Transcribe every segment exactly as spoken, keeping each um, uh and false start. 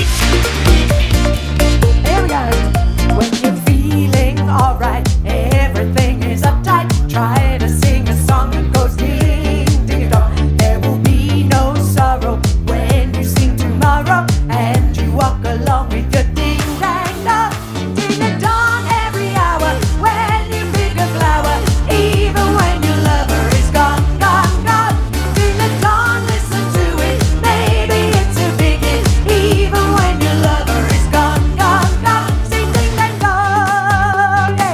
Here we go. When you're feeling alright, everything is uptight. Try to sing a song that goes ding, ding dong. There will be no sorrow when you sing tomorrow, and you walk along with your ding dang dong. Ding a dong every hour when you pick a flower, even when your lover is gone, gone, gone. Ding a dong, listen to it, maybe it's a big hit, even when your lover is gone, gone, gone. Sing ding dang dong, yeah.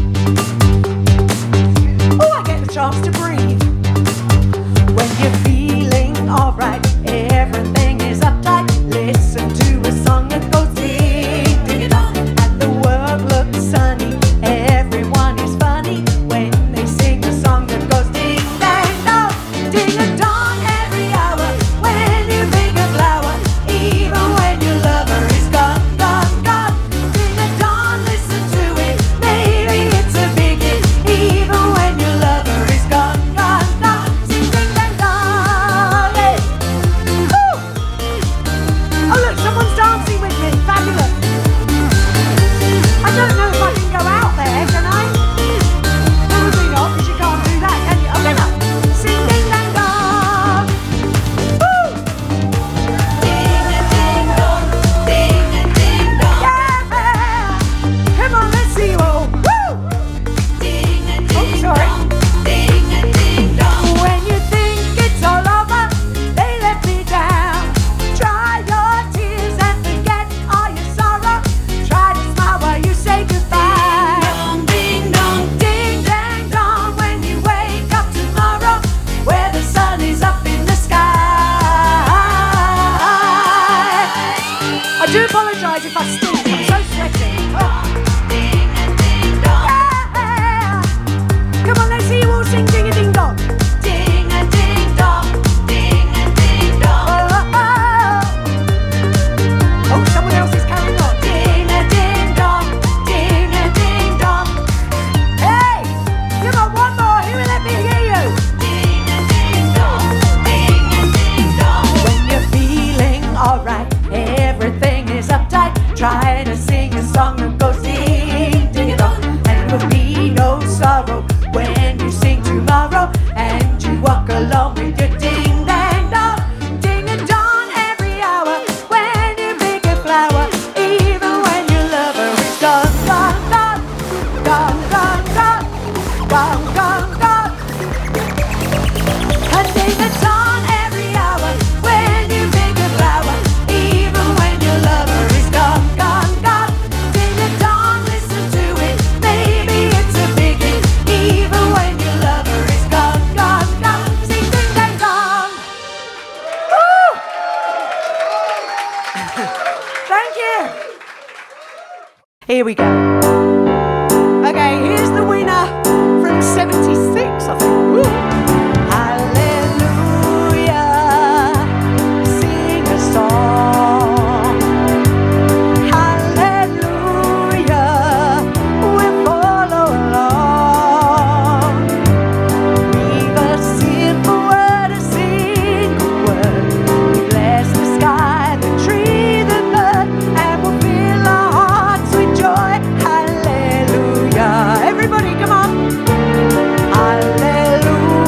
Oh, I get the chance to breathe. When you're feeling alright, everything is uptight. Listen to a song that goes ding, ding dong. And the world looks sunny, everyone is funny when they sing a song that goes ding, dang dong. Ding a dong every hour when you pick a flower, even when your lover is gone, gone, gone. Ding a dong, listen to it, maybe it's a big hit, even when your lover is gone, gone, gone. Sing ding dang dong, yeah. Woo! Oh look, someone's dancing with me, fabulous. I don't know if I can go out there, can I? Probably not, because you can't do that, can you? Okay, now. Sing ding dang dong. Woo! Ding a ding dong, ding a ding dong. Yeah! Come on, let's see you all. Woo! Ding a ding dong, ding a ding dong. When you think it's all over, they let me down. Dry your tears and forget all your sorrow. Try to smile while you say goodbye. Ding dong, ding dang dong. When you wake up tomorrow, where the sun is up in the sky. I do apologise if I stink. I'm so sweaty. Oh. Yeah. Come on, let's see you all sing ding a ding dong. Ding a ding dong, ding a ding dong. Oh, oh, oh. Oh, someone else is carrying on. Ding a ding dong, ding a ding dong. Hey, come on, one more. Who will let me hear you? Ding a ding dong, ding a ding dong. When you're feeling alright, everything is uptight. Try to sing a song that goes ding, ding a dong. And there will be no sorrow when you sing tomorrow, and you walk along with your ding dang dong. Ding a dong every hour when you pick a flower, even when your lover is gone, gone, gone, gone, gone, gone, gone, gone, gone. And ding a dong every hour when you pick a flower, even when your lover is gone, gone, gone. Ding a dong, listen to it, maybe it's a big hit, even when your lover is gone, gone, gone. Sing ding dang dong. Woo! Thank you. Here we go. Okay, here's the winner from seventy-six, I think. Woo. Hallelujah, sing a song. Hallelujah, we'll follow along. We've a simple word, a single word. We bless the sky, the tree, the bird, and we'll fill our hearts with joy. Hallelujah. Everybody, come on. Hallelujah.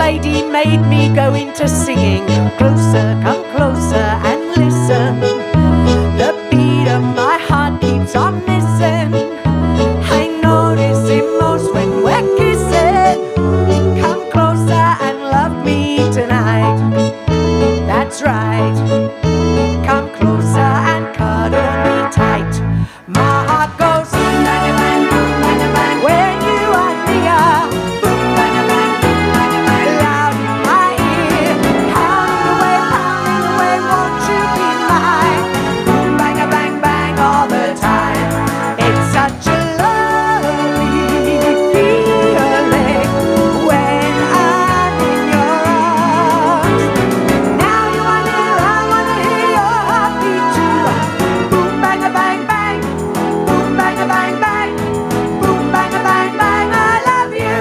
lady made me go into singing. Closer, come closer and listen. The beat of my heart keeps on missing. I notice it most when we're kissing. Come closer and love me tonight. That's right. Come closer and cuddle me tight. My heart goes boom, bang, bang, boom, bang, bang. When you are near, boom, bang, bang, boom, bang, bang. Loud in my ear, pounding away, pounding away. Won't you be mine? Boom, bang, bang, bang all the time. It's such a lovely feeling when I'm in your arms. Now you are near, I wanna hear your heartbeat too. Boom, bang, bang, bang. Boom, bang, bang, bang. Boom, bang, bang, bang. I love you.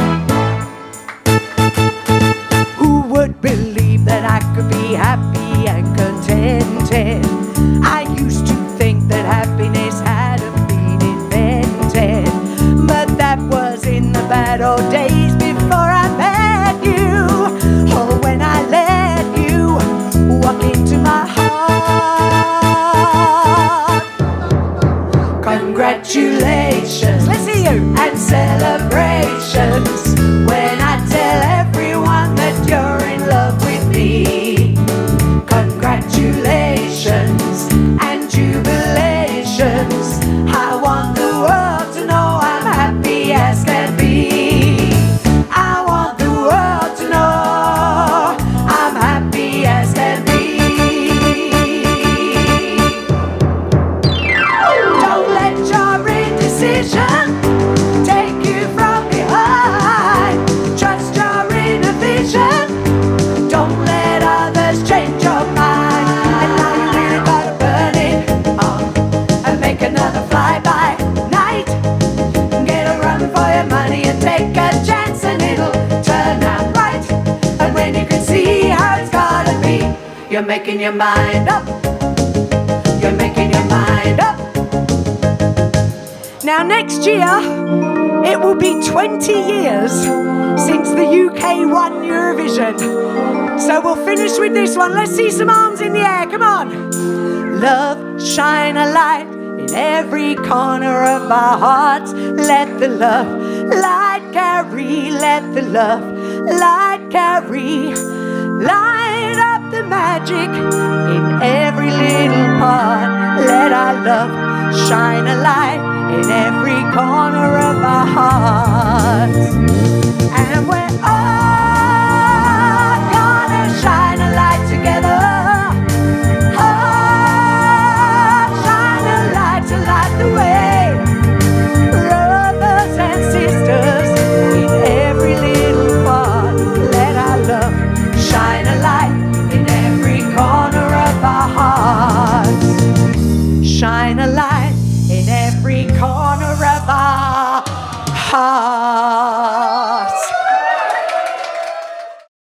Who would believe that I could be happy and contented? I used to think that happiness hadn't been invented, but that was in the bad old days before I met you. Oh, when I let you walk into my heart. Congratulations, let's see you, and celebrations when I tell everyone that you're in love with me. Congratulations and jubilations. I want the world to know I'm happy as can be. I want the world to know I'm happy as can be. Don't let your indecision take you from behind. Trust your inner vision. Don't let others change your mind. And now you really gotta burn it on and make another fly-by night. Get a run for your money and take a chance and it'll turn out right. And when you can see how it's gotta be, you're making your mind up. You're making your mind up. Now next year, it will be twenty years since the U K won Eurovision. So we'll finish with this one. Let's see some arms in the air, come on. Love, shine a light in every corner of our hearts. Let the love light carry, let the love light carry. Light up the magic in every little part. Let our love shine a light in every corner.